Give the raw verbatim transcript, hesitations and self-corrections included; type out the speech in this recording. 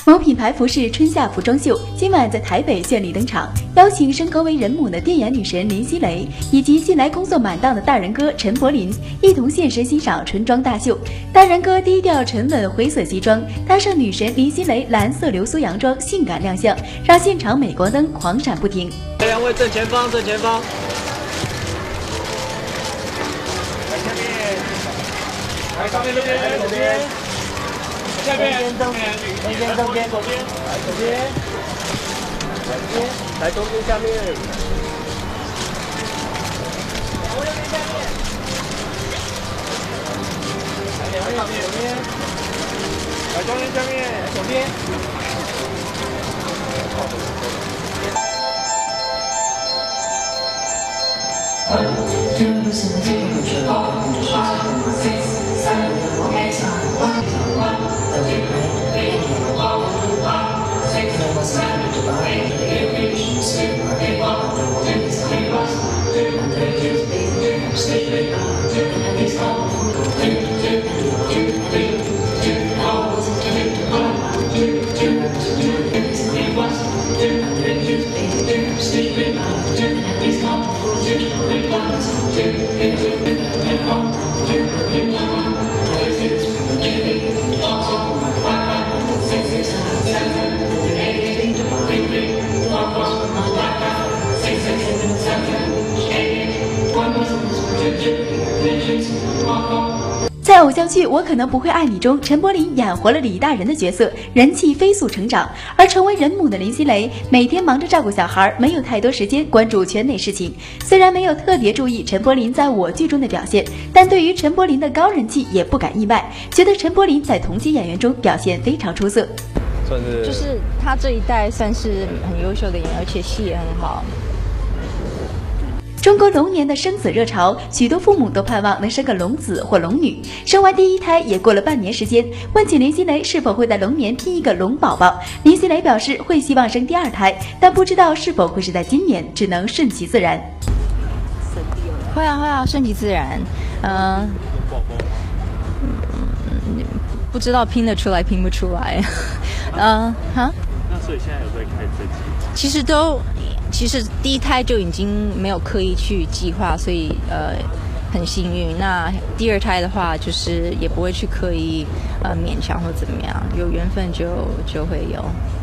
某品牌服饰春夏服装秀今晚在台北绚丽登场，邀请身高为人母的电眼女神林熙蕾以及近来工作满档的大人哥陈柏霖一同现身欣赏春装大秀。大人哥低调沉稳灰色西装，搭上女神林熙蕾蓝色流苏洋装，性感亮相，让现场镁光灯狂闪不停。 两位正前方，正前方。 来下面，来上面这边，来左边。下面中间，中间中间左边，来左边，来左边，来中间下面，两位右边下面，来两位上面左边，来中间下面，来左边。 在偶像剧《我可能不会爱你》中，陈柏霖演活了李大人的角色，人气飞速成长。而成为人母的林熙蕾，每天忙着照顾小孩，没有太多时间关注圈内事情。虽然没有特别注意陈柏霖在我剧中的表现，但对于陈柏霖的高人气也不感意外，觉得陈柏霖在同期演员中表现非常出色。 算是就是他这一代算是很优秀的演员，而且戏也很好。 中国龙年的生子热潮，许多父母都盼望能生个龙子或龙女。生完第一胎也过了半年时间，问起林熙蕾是否会在龙年拼一个龙宝宝，林熙蕾表示会希望生第二胎，但不知道是否会是在今年，只能顺其自然。 会啊会啊，顺其自然。嗯、呃，不知道拼得出来拼不出来。嗯哈。 那所以现在有在开这季？ 其实都。其实第一胎就已经没有刻意去计划，所以呃很幸运。那第二胎的话，就是也不会去刻意呃勉强或怎么样，有缘分就就会有。